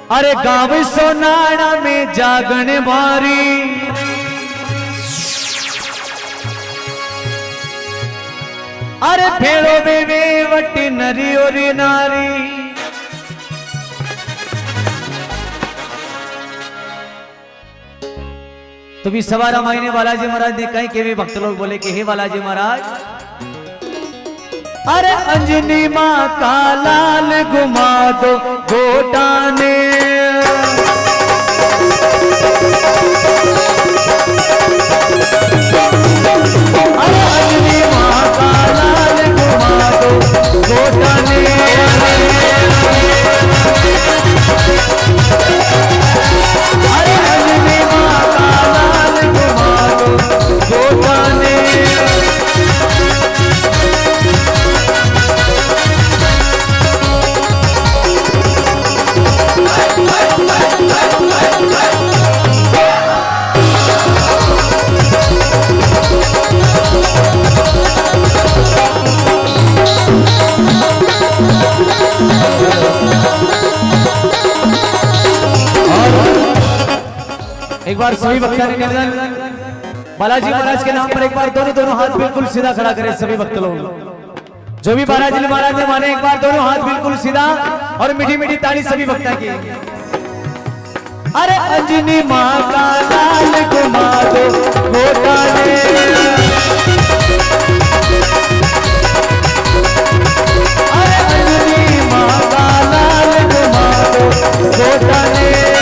अरे गाँव सोनाड़ा में जागण भारी, अरे भेड़ो वे वटी नरी और नारी। तो भी सवारा मायने बालाजी महाराज ने कहीं के भी भक्त लोग बोले कि हे बालाजी महाराज, अरे अंजनी माँ का लाल घुमा दो गोटाने, अरे अंजनी माँ का लाल घुमा दो गोटाने, अरे अंजनी माँ का लाल घुमा दो गोटाने। एक बार सभी भक्त बालाजी महाराज के नाम पर एक बार दोनों हाथ बिल्कुल सीधा खड़ा करें सभी भक्त लोग। जो भी बालाजी महाराज ने माने एक बार दोनों हाथ बिल्कुल सीधा और मीठी मीठी ताली सभी भक्ता की। अरे अंजनी माँ का लाल घुमा दो गोटाने, अरे अंजनी माँ का लाल घुमा दो गोटाने।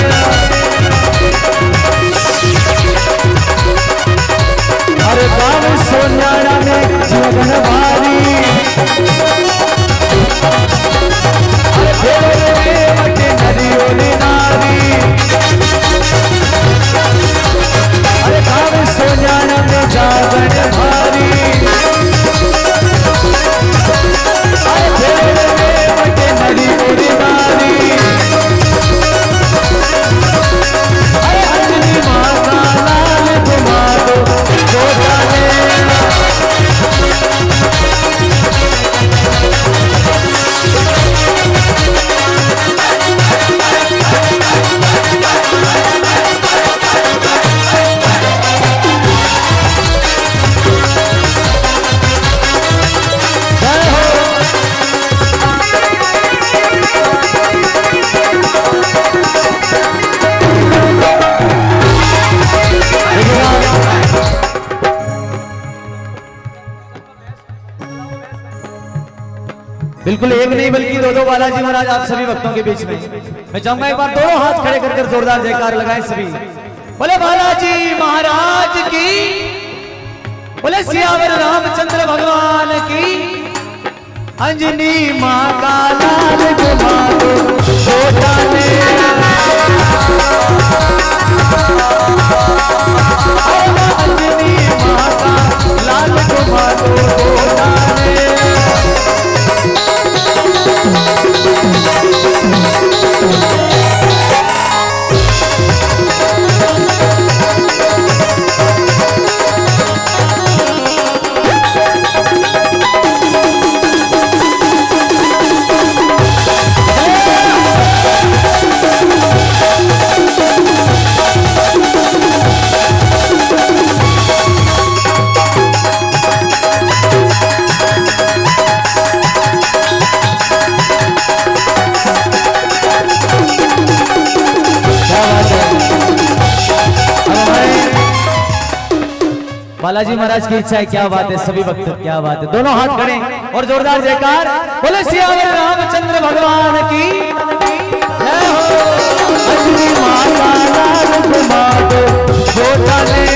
अरे गाँव सोनाड़ा में जागण भारी, अरे भेड़ो वे वटी नरी और नारी, अरे गाँव सोनाड़ा में जागण भारी, अरे भेड़ो वे वटी नरी और नारी, अरे अंजनी माँ का लाल घुमा दो गोटाने। बिल्कुल एक नहीं बल्कि दो बालाजी महाराज आप सभी भक्तों के बीच में मैं चाहूंगा एक बार दोनों हाथ खड़े कर जोरदार जयकार लगाएं सभी। बोले बालाजी महाराज की, बोले सियावर रामचंद्र भगवान की। अंजनी माँ का लाल घुमा दो गोटाने, अंजनी माँ का लाल घुमा दो गोटाने। बालाजी महाराज की इच्छा है, क्या बात है सभी भक्त, क्या बात है। दोनों हाथ खड़े और जोरदार जयकार। बोले सियावर रामचंद्र भगवान की जय हो। अंजनी माँ का लाल घुमा दो गोटाने,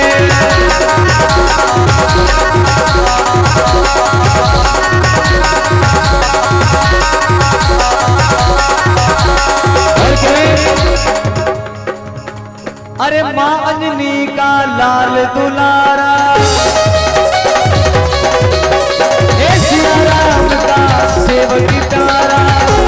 अरे माँ अंजनी का लाल दुलारा, सिया राम का सेवक प्यारा,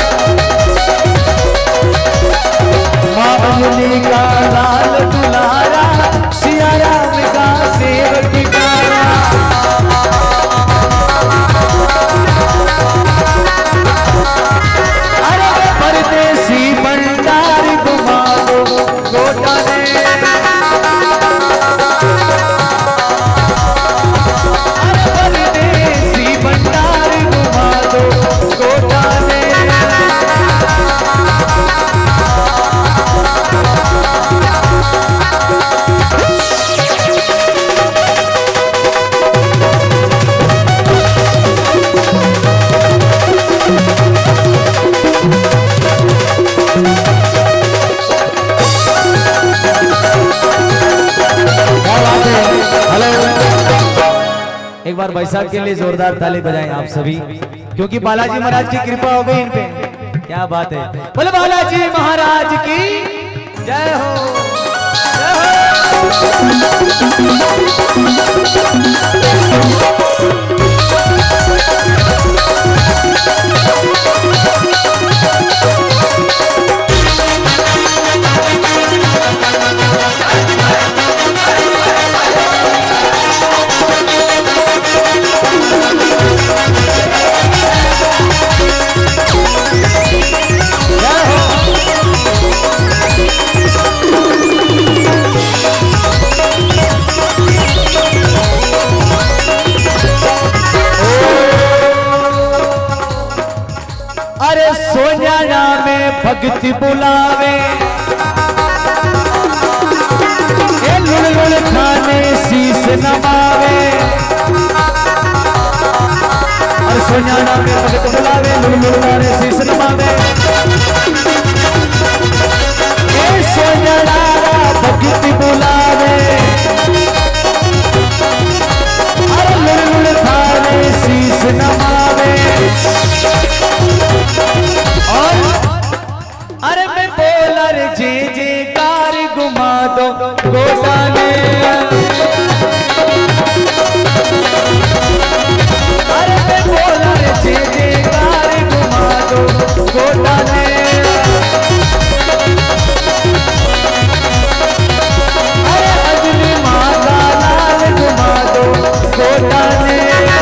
माँ अंजनी का लाल दुलारा, सिया राम का सेवक प्यारा। बार भाई साहब के लिए जोरदार ताली बजाएं आप सभी, क्योंकि बालाजी महाराज की कृपा हो गई इन पे। क्या बात है, बोले बालाजी महाराज की जय हो, जय हो। अरे सोनिया में भक्ति बुलावे, लुल लुल खाने शीश नवावे। अरे सोनिया में भक्ति बुलावे, लुल लुल खाने शीश नवावे। सोनिया भक्ति बुलावे, अरे लुल लुल खाने शीश नवावे। और अरे मैं बोला रे जे जे कार घुमा दो गोटा ने, अरे मैं बोला रे जे जे कार घुमा दो गोटा ने। अरे अजनी माता लाल घुमा दो गोटा ने।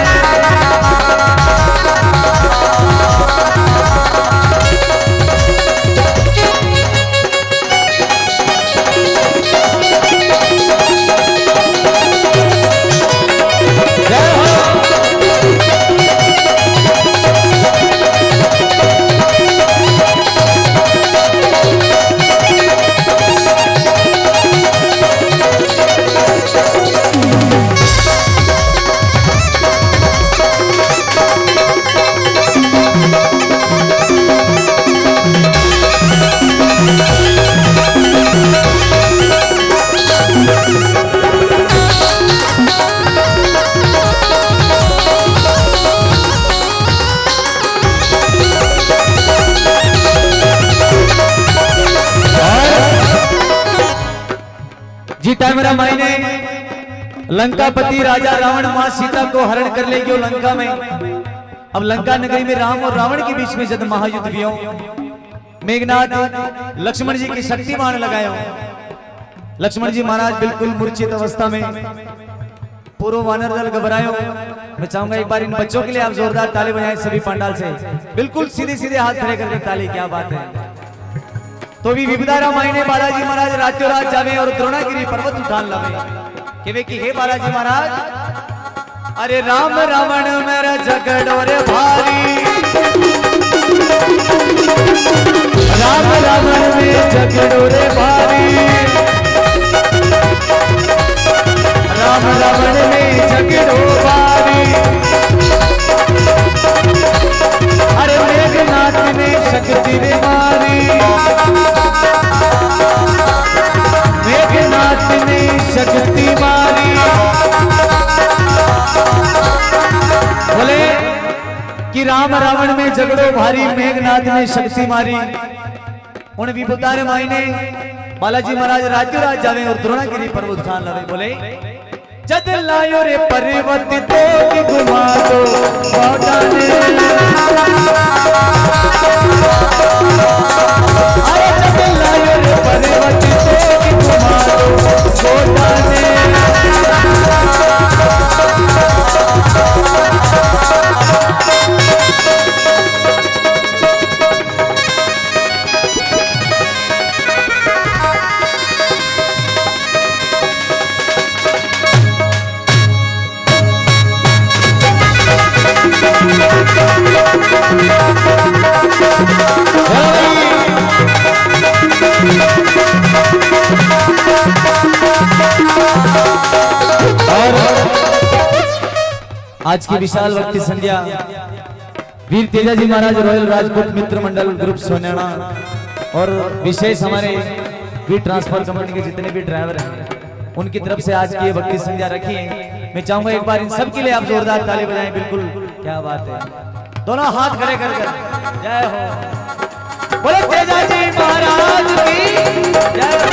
जी टाइम रामायण लंकापति राजा रावण मां सीता को हरण कर ले गयो लंका में। अब लंका नगरी में राम और रावण के बीच में जब महायुद्ध हुआ, मेघनाथ लक्ष्मण जी की शक्तिमान लगायो। लक्ष्मण जी महाराज बिल्कुल मूर्छित अवस्था में, पूर्व वानर दल घबरायो। मैं चाहूंगा एक बार इन बच्चों के लिए आप जोरदार ताली बजाएं सभी पंडाल से, बिल्कुल सीधे सीधे हाथ खड़े करके ताली। क्या बात है। तो भी विपदा रामायणे बालाजी महाराज रात्यो रात जावे और द्रोणागिरी पर्वत उठान लावे कि वे की हे बालाजी महाराज, अरे राम रावण मेरा झगड़ो रे भारी, राम रावण में झगड़ो रे भारी, राम रावण में झगड़ो भारी। अरे मेघनाथ ने शक्ति रे मारी, मेघनाथ ने शक्ति मारी। बोले कि राम रावण में झगड़ो भारी, मेघनाथ ने शक्ति मारी। उन विभुता ने मायने बालाजी महाराज रात्यो रात जावे और द्रोणागिरी पर्वत उठान लावे। बोले जद लायो रे पर्वत तो की घुमा दो गोटा ने, अरे जद लायो रे पर्वत तो की घुमा दो गोटा ने। आज की विशाल भक्ति संध्या वीर तेजाजी महाराज रॉयल राजपूत मित्र मंडल ग्रुप सोनेना और विशेष हमारे वीर ट्रांसफर कंपनी के जितने भी ड्राइवर हैं उनकी तरफ से आज की ये भक्ति संध्या रखी है। मैं चाहूंगा एक बार इन सब के लिए आप जोरदार ताली बजाएं। बिल्कुल क्या बात है, दोनों हाथ खड़े कर जय हो। बोलो तेजा जी महाराज की जय हो।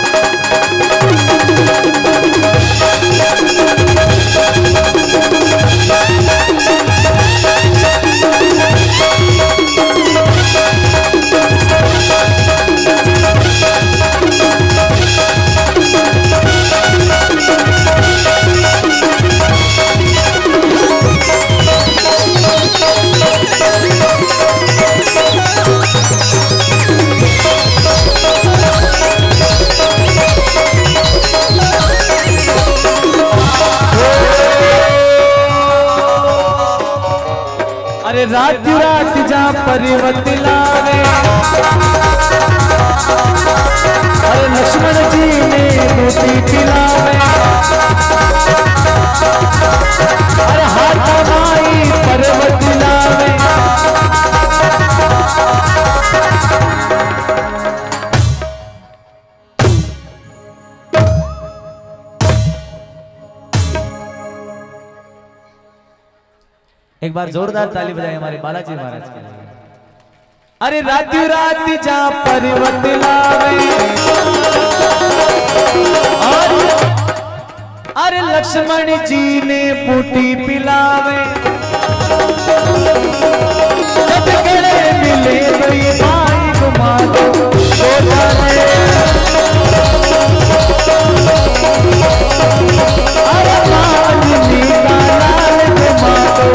अरे रात रात जा पर्वत लावे, अरे लक्ष्मण जी ने रोटी पिलावे, अरे हाथ माई पर्वत लावे। एक बार जोरदार ताली बजाएं हमारे बालाजी महाराज के लिए। अरे रात रात जा पर्वत लावे, अरे लक्ष्मण जी ने बूटी पिलावे, जब गले मिले तो ये भाई घुमा दो अरे मालिनी का लाल घुमा दो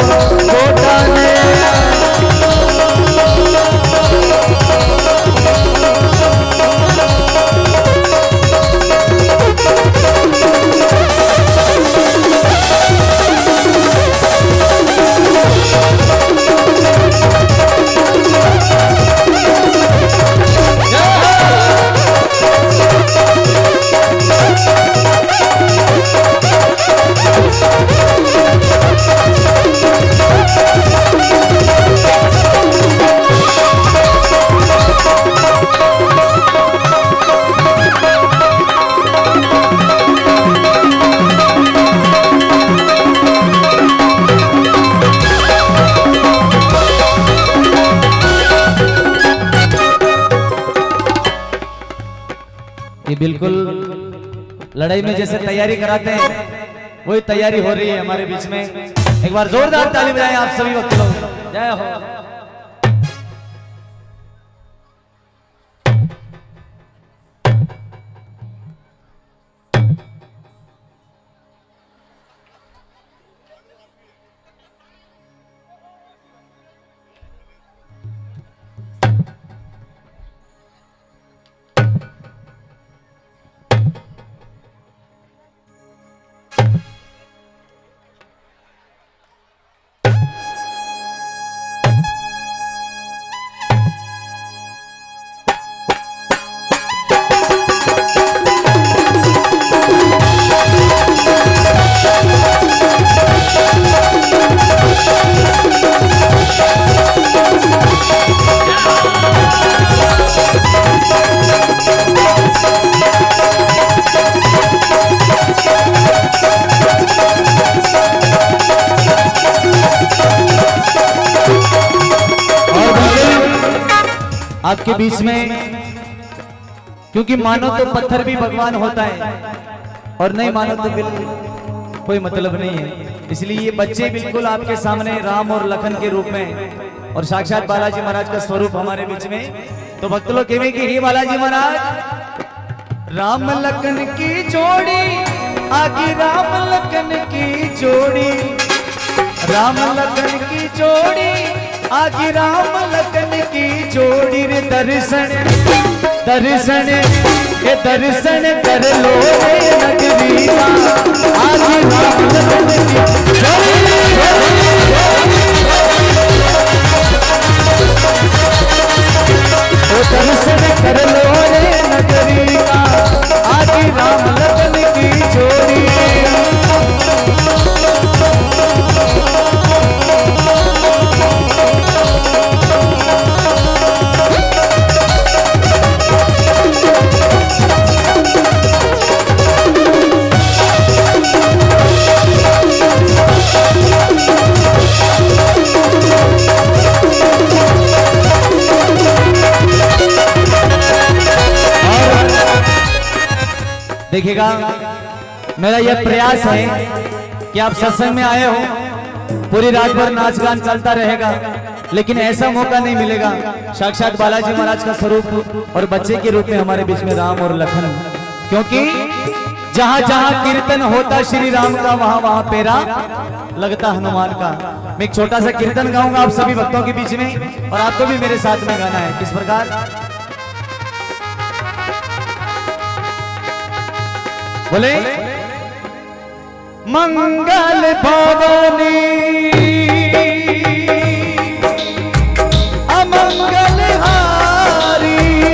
बिल्कुल लड़ाई में जैसे तैयारी कराते हैं वही तैयारी हो रही है हमारे बीच में। एक बार जोरदार ताली बजाएं आप सभी वक्त लोग जय हो। आपके बीच में क्योंकि मानो तो पत्थर भी भगवान होता है और नहीं मानो तो बिल्कुल कोई मतलब नहीं है। इसलिए ये बच्चे बिल्कुल आपके सामने राम और लखन के रूप में और साक्षात बालाजी महाराज का स्वरूप हमारे बीच में। तो भक्त लोग कहेंगे कि हे बालाजी महाराज राम लखन की जोड़ी आगे राम लखन की जोड़ी, राम लखन की जोड़ी आगे राम लखन की जोड़ी रे दर्शन दर्शन ये दर्शन कर लो रे नगरी का आगे राम लखन की जोड़ी। दर्शन कर लो रे नगरी का आगे राम लखन की जोड़ी। देखिएगा, मेरा यह प्रयास है कि आप सत्संग में आए हो, पूरी रात भर नाच गान चलता रहेगा, लेकिन ऐसा मौका नहीं मिलेगा। साक्षात बालाजी महाराज का स्वरूप और बच्चे के रूप में हमारे बीच में राम और लखन, क्योंकि जहां जहां कीर्तन होता श्री राम का, वहां वहां पेरा लगता हनुमान का। मैं एक छोटा सा कीर्तन गाऊंगा आप सभी भक्तों के बीच में, और आपको भी मेरे साथ में गाना है। किस प्रकार? बोले मंगल भवनी अमंगल हारी,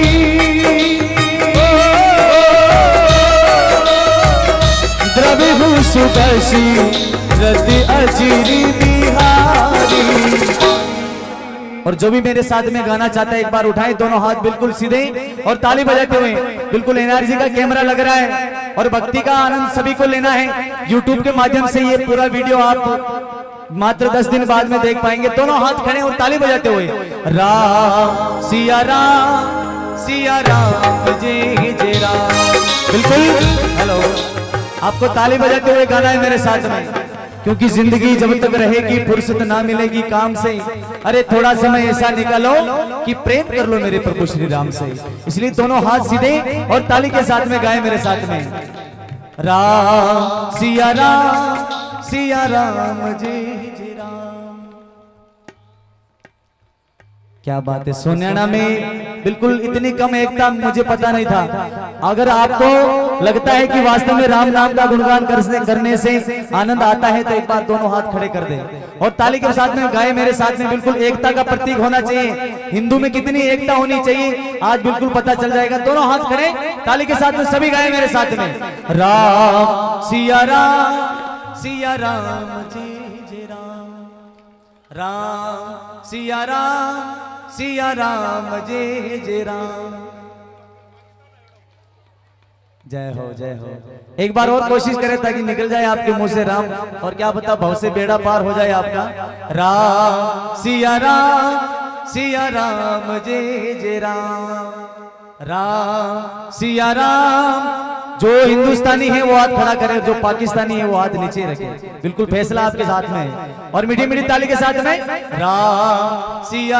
द्रविहु सुदर्शी रति अचिरी बिहारी। और जो भी मेरे साथ में गाना चाहता है एक बार उठाए दोनों हाथ बिल्कुल सीधे और ताली बजाते हुए। बिल्कुल एनआरजी का कैमरा लग रहा है और भक्ति का आनंद सभी को लेना है। यूट्यूब के माध्यम से ये पूरा वीडियो आप मात्र 10 दिन बाद में देख पाएंगे। दोनों हाथ खड़े और ताली बजाते हुए राम सिया राम जय जय राम। बिल्कुल हेलो, आपको ताली बजाते हुए गाना है मेरे साथ में, क्योंकि जिंदगी जब तक रहेगी फुर्सत ना मिलेगी काम से। अरे थोड़ा समय ऐसा निकालो कि प्रेम कर लो मेरे प्रभु श्री राम से। इसलिए दोनों हाथ सीधे और ताली के साथ में गाए मेरे साथ में राम सिया राम जय जय राम। क्या बात है। सोनियाना में बिल्कुल इतनी कम एकता मुझे पता नहीं था। अगर आपको लगता है कि वास्तव में राम नाम का गुणगान करने से आनंद आता है तो एक बार दोनों हाथ खड़े कर दें और ताली के साथ में गाए मेरे साथ में। बिल्कुल एकता का प्रतीक होना चाहिए। हिंदू में कितनी एकता होनी चाहिए आज बिल्कुल पता चल जाएगा। दोनों हाथ खड़े, ताली के साथ में सभी गाए मेरे साथ में राम सिया राम जय जय राम, राम सिया राम जय जय राम। जय हो जय हो। एक बार और कोशिश करें ताकि निकल जाए आपके मुंह से राम, और क्या पता भव से बेड़ा पार हो जाए आपका। राम सिया राम जय जय राम, राम सिया राम। जो हिंदुस्तानी है वो हाथ खड़ा करे, जो पाकिस्तानी है वो हाथ नीचे रखे। बिल्कुल फैसला आपके साथ में है। और मीठी मीठी ताली के साथ में राम सिया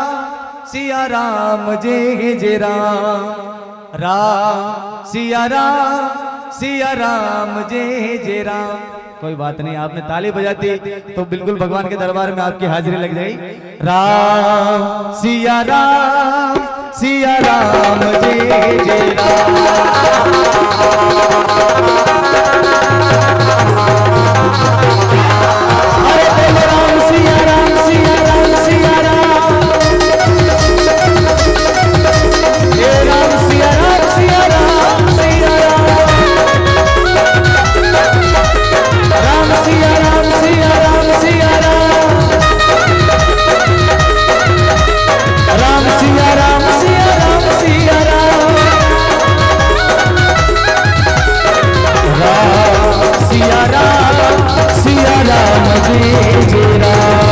राम जय जय राम, राम सिया राम जय जय राम। कोई बात नहीं, आपने ताली बजाती तो बिल्कुल भगवान के दरबार में आपकी हाजिरी लग जाएगी। राम सिया राम जय जय राम। अरे राम सिया राम सिया राम, हे राम सिया राम राम सिया राम सिया राम, राम सिया राम सिया राम, राम सिया राम जय जय राम।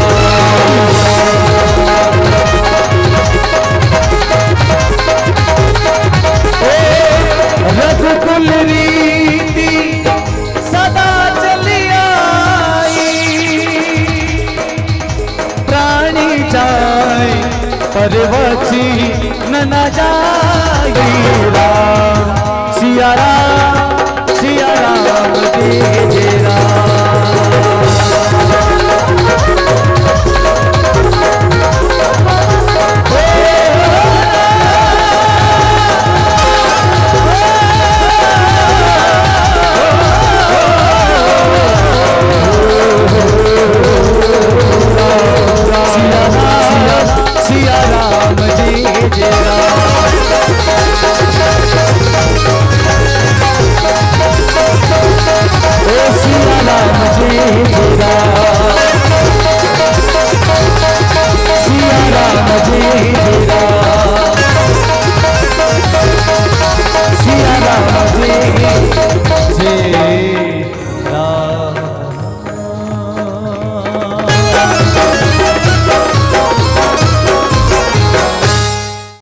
रघुकुल रीति सदा चली आई, प्राणी जाए परवची न जाई। राम सिया राम जय जय राम।